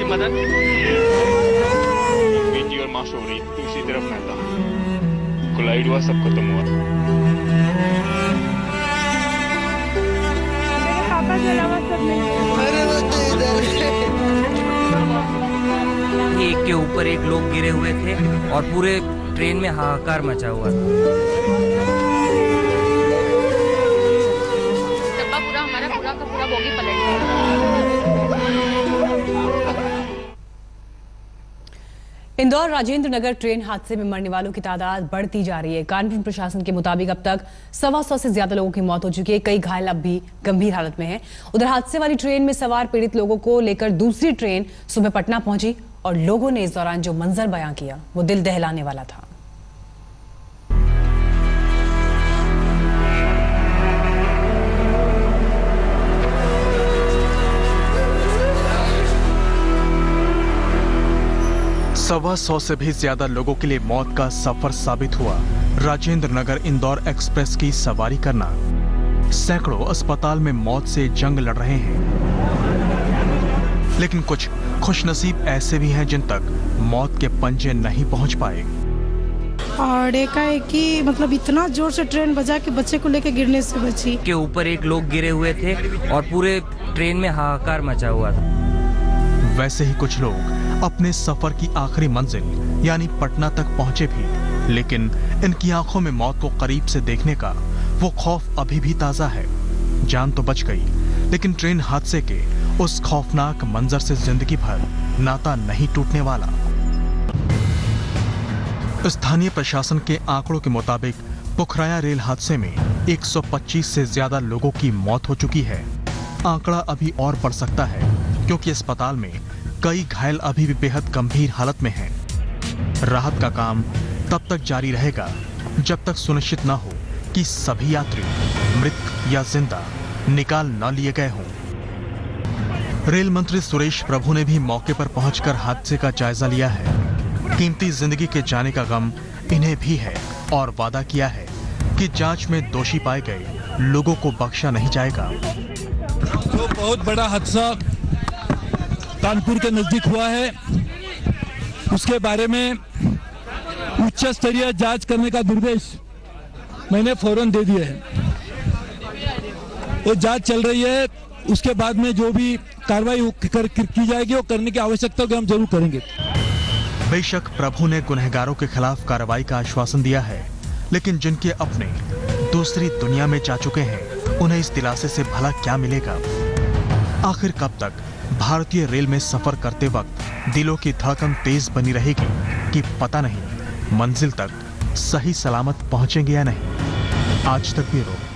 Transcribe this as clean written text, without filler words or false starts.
की मदद। बेटी और माँ सो रही, दूसरी तरफ मैं था, कोलाइड हुआ, सब खत्म हुआ। मेरे पापा के अलावा सब नहीं। एक के ऊपर एक लोग गिरे हुए थे और पूरे ट्रेन में हाहाकार मचा हुआ था। डब्बा पूरा हमारा पूरा का पूरा बोगी पलट गया। इंदौर राजेंद्र नगर ट्रेन हादसे में मरने वालों की तादाद बढ़ती जा रही है। कानपुर प्रशासन के मुताबिक अब तक 125 से ज्यादा लोगों की मौत हो चुकी है। कई घायल अब भी गंभीर हालत में हैं। उधर हादसे वाली ट्रेन में सवार पीड़ित लोगों को लेकर दूसरी ट्रेन सुबह पटना पहुंची और लोगों ने इस दौरान जो मंजर बयां किया वो दिल दहलाने वाला था। सवा सौ से भी ज्यादा लोगों के लिए मौत का सफर साबित हुआ राजेंद्र नगर इंदौर एक्सप्रेस की सवारी करना। सैकड़ों अस्पताल में मौत से जंग लड़ रहे हैं, लेकिन कुछ खुशनसीब ऐसे भी हैं जिन तक मौत के पंजे नहीं पहुंच पाए। और एकाएकी मतलब इतना जोर से ट्रेन बजा के बच्चे को लेकर गिरने से बची। के ऊपर एक लोग गिरे हुए थे और पूरे ट्रेन में हाहाकार मचा हुआ था। वैसे ही कुछ लोग अपने सफर की आखिरी मंजिल यानी पटना तक पहुंचे भी, लेकिन इनकी आंखों में मौत को करीब से देखने का वो खौफ अभी भी ताजा है। जान तो बच गई, लेकिन ट्रेन हादसे के उस खौफनाक मंजर से जिंदगी भर नाता नहीं टूटने वाला। स्थानीय प्रशासन के आंकड़ों के मुताबिक पुखराया रेल हादसे में 125 से ज्यादा लोगों की मौत हो चुकी है। आंकड़ा अभी और बढ़ सकता है क्योंकि अस्पताल में कई घायल अभी भी बेहद गंभीर हालत में हैं। राहत का काम तब तक जारी रहेगा जब तक सुनिश्चित न हो कि सभी यात्री मृत या जिंदा निकाल न लिए गए हों। रेल मंत्री सुरेश प्रभु ने भी मौके पर पहुंचकर हादसे का जायजा लिया है। कीमती जिंदगी के जाने का गम इन्हें भी है और वादा किया है कि जांच में दोषी पाए गए लोगों को बख्शा नहीं जाएगा। तो बहुत बड़ा हादसा कानपुर के नजदीक हुआ है, उसके बारे में उच्च स्तरीय जांच करने का निर्देश मैंने फौरन दे दिए हैं। वो जांच चल रही है, उसके बाद में जो भी कार्रवाई की जाएगी वो करने की आवश्यकता को हम जरूर करेंगे। बेशक प्रभु ने गुनहगारों के खिलाफ कार्रवाई का आश्वासन दिया है, लेकिन जिनके अपने दूसरी दुनिया में जा चुके हैं उन्हें इस दिलासे से भला क्या मिलेगा? आखिर कब तक भारतीय रेल में सफर करते वक्त दिलों की धड़कन तेज बनी रहेगी कि पता नहीं मंजिल तक सही सलामत पहुंचेंगे या नहीं। आज तक ब्यूरो।